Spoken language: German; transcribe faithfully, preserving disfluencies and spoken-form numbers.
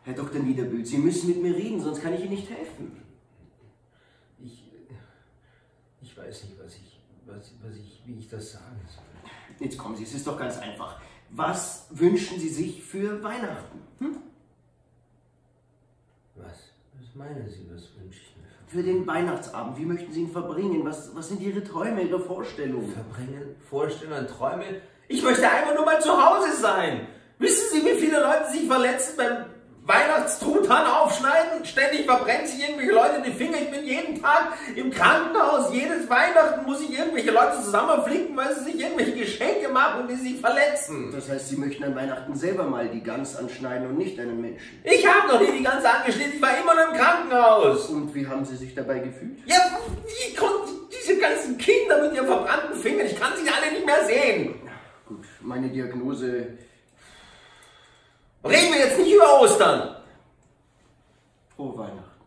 Herr Doktor Niederbühl, Sie müssen mit mir reden, sonst kann ich Ihnen nicht helfen. Ich, ich weiß nicht, was ich, was, was ich, wie ich das sagen soll. Jetzt kommen Sie, es ist doch ganz einfach. Was wünschen Sie sich für Weihnachten? Hm? Was? Was meinen Sie, was wünsche ich mir? Für den Weihnachtsabend, wie möchten Sie ihn verbringen? Was, was sind Ihre Träume, Ihre Vorstellungen? Verbringen, Vorstellungen, Träume? Ich möchte einfach nur mal zu Hause sein. Wissen Sie, wie viele Leute sich verletzen beim Weihnachtstruthahn aufschneiden? Ständig verbrennen sich irgendwelche Leute die Finger. Ich bin jeden Tag im Krankenhaus. Jedes Weihnachten muss ich irgendwelche Leute zusammenflicken, weil sie sich irgendwelche Geschenke machen und die sich verletzen. Das heißt, Sie möchten an Weihnachten selber mal die Gans anschneiden und nicht einen Menschen? Ich habe noch nie die Gans angeschnitten. Ich war immer nur im Krankenhaus. Und wie haben Sie sich dabei gefühlt? Ja, wie konnten diese ganzen Kinder mit ihren verbrannten Fingern, ich kann sie alle nicht mehr sehen. Gut, meine Diagnose... Reden wir jetzt nicht über Ostern. Frohe Weihnachten.